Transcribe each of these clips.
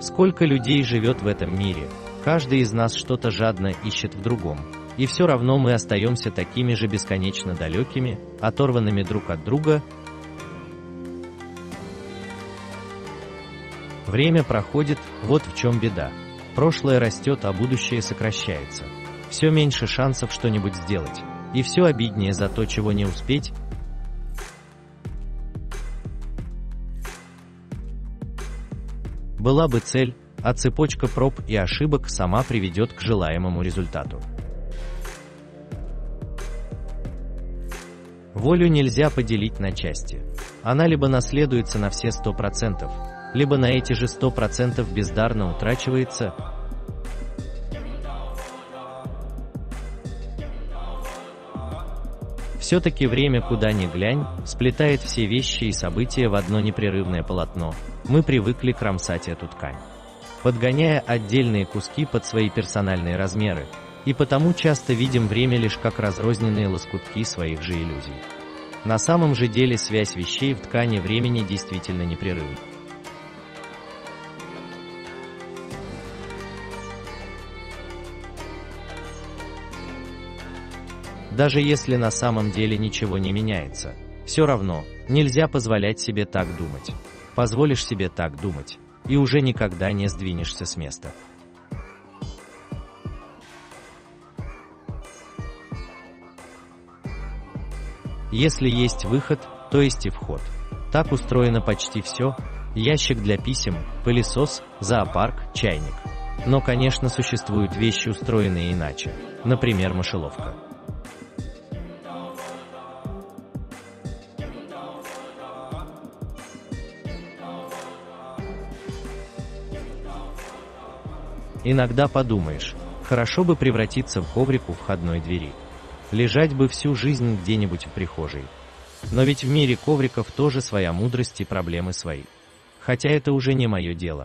Сколько людей живет в этом мире, каждый из нас что-то жадно ищет в другом, и все равно мы остаемся такими же бесконечно далекими, оторванными друг от друга. Время проходит, вот в чем беда. Прошлое растет, а будущее сокращается. Все меньше шансов что-нибудь сделать, и все обиднее за то, чего не успеть. Была бы цель, а цепочка проб и ошибок сама приведет к желаемому результату. Волю нельзя поделить на части. Она либо наследуется на все 100%, либо на эти же 100% бездарно утрачивается. Все-таки время, куда ни глянь, сплетает все вещи и события в одно непрерывное полотно. Мы привыкли кромсать эту ткань, подгоняя отдельные куски под свои персональные размеры, и потому часто видим время лишь как разрозненные лоскутки своих же иллюзий. На самом же деле связь вещей в ткани времени действительно непрерывна. Даже если на самом деле ничего не меняется, все равно нельзя позволять себе так думать. Позволишь себе так думать, и уже никогда не сдвинешься с места. Если есть выход, то есть и вход. Так устроено почти все: ящик для писем, пылесос, зоопарк, чайник. Но, конечно, существуют вещи, устроенные иначе, например, мышеловка. Иногда подумаешь, хорошо бы превратиться в коврик у входной двери. Лежать бы всю жизнь где-нибудь в прихожей. Но ведь в мире ковриков тоже своя мудрость и проблемы свои. Хотя это уже не мое дело.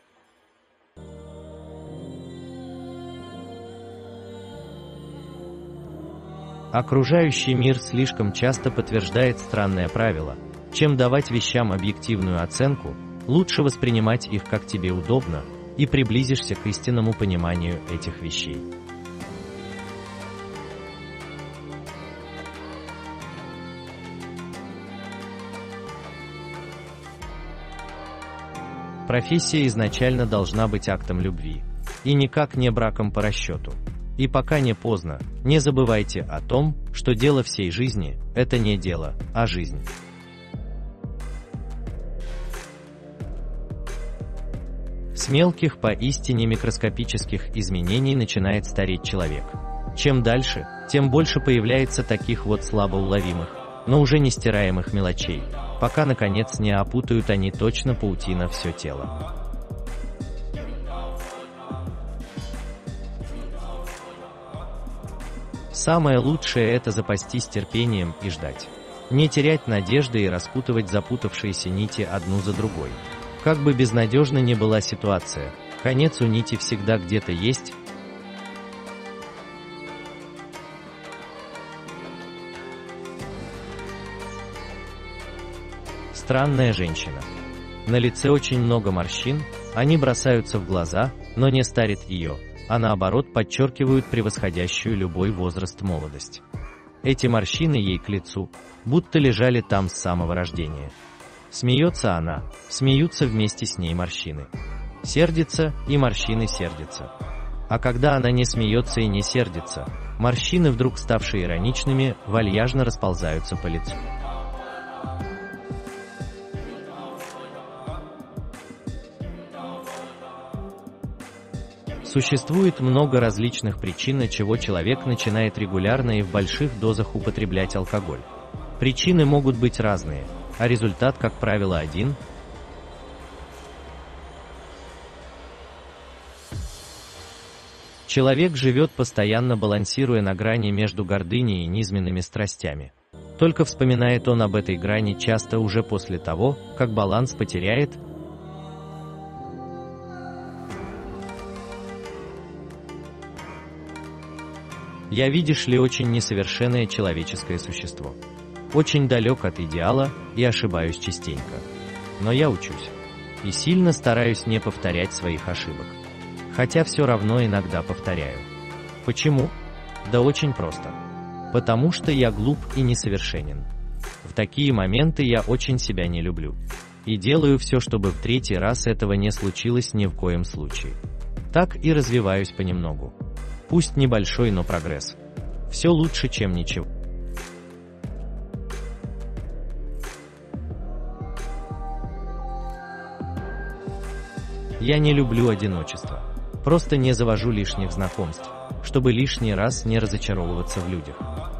Окружающий мир слишком часто подтверждает странное правило: чем давать вещам объективную оценку, лучше воспринимать их как тебе удобно, и приблизишься к истинному пониманию этих вещей. Профессия изначально должна быть актом любви, и никак не браком по расчету. И пока не поздно, не забывайте о том, что дело всей жизни – это не дело, а жизнь. С мелких, поистине микроскопических изменений начинает стареть человек. Чем дальше, тем больше появляется таких вот слабоуловимых, но уже нестираемых мелочей, пока наконец не опутают они точно паутина все тело. Самое лучшее – это запастись терпением и ждать. Не терять надежды и распутывать запутавшиеся нити одну за другой. Как бы безнадежна ни была ситуация, конец у нити всегда где-то есть. Странная женщина. На лице очень много морщин, они бросаются в глаза, но не старят ее, а наоборот подчеркивают превосходящую любой возраст молодость. Эти морщины ей к лицу, будто лежали там с самого рождения. Смеется она, смеются вместе с ней морщины. Сердится, и морщины сердятся. А когда она не смеется и не сердится, морщины, вдруг ставшие ироничными, вальяжно расползаются по лицу. Существует много различных причин, от чего человек начинает регулярно и в больших дозах употреблять алкоголь. Причины могут быть разные, а результат, как правило, один. Человек живет, постоянно балансируя на грани между гордыней и низменными страстями. Только вспоминает он об этой грани часто уже после того, как баланс потеряет. Я, видишь ли, очень несовершенное человеческое существо. Очень далек от идеала и ошибаюсь частенько. Но я учусь. и сильно стараюсь не повторять своих ошибок. Хотя все равно иногда повторяю. Почему? Да очень просто. Потому что я глуп и несовершенен. В такие моменты я очень себя не люблю. И делаю все, чтобы в третий раз этого не случилось ни в коем случае. Так и развиваюсь понемногу. Пусть небольшой, но прогресс. Все лучше, чем ничего. Я не люблю одиночество. Просто не завожу лишних знакомств, чтобы лишний раз не разочаровываться в людях.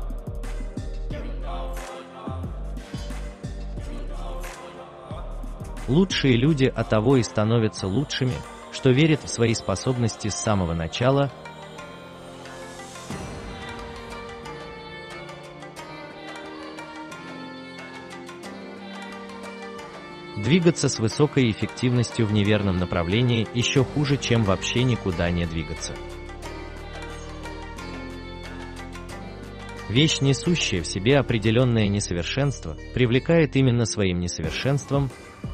Лучшие люди оттого и становятся лучшими, что верят в свои способности с самого начала. Двигаться с высокой эффективностью в неверном направлении еще хуже, чем вообще никуда не двигаться. Вещь, несущая в себе определенное несовершенство, привлекает именно своим несовершенством.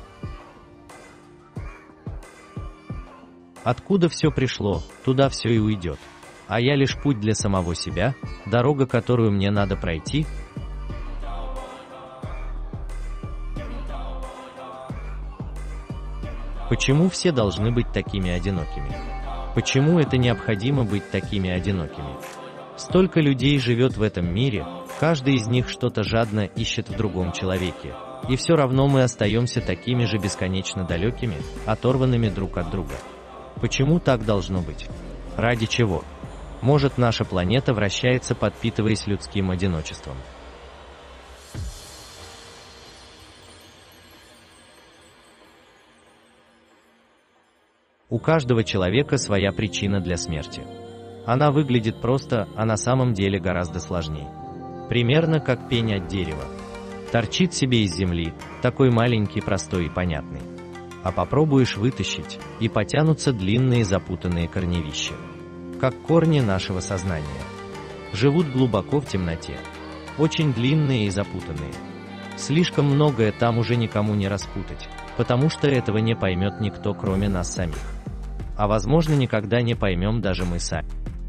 Откуда все пришло, туда все и уйдет. А я лишь путь для самого себя, дорога, которую мне надо пройти. Почему все должны быть такими одинокими? Почему это необходимо быть такими одинокими? Столько людей живет в этом мире, каждый из них что-то жадно ищет в другом человеке, и все равно мы остаемся такими же бесконечно далекими, оторванными друг от друга. Почему так должно быть? Ради чего? Может, наша планета вращается, подпитываясь людским одиночеством? У каждого человека своя причина для смерти. Она выглядит просто, а на самом деле гораздо сложнее. Примерно как пень от дерева. Торчит себе из земли, такой маленький, простой и понятный. А попробуешь вытащить, и потянутся длинные запутанные корневища. Как корни нашего сознания. Живут глубоко в темноте. Очень длинные и запутанные. Слишком многое там уже никому не распутать, потому что этого не поймет никто, кроме нас самих. А возможно, никогда не поймем даже мы сами.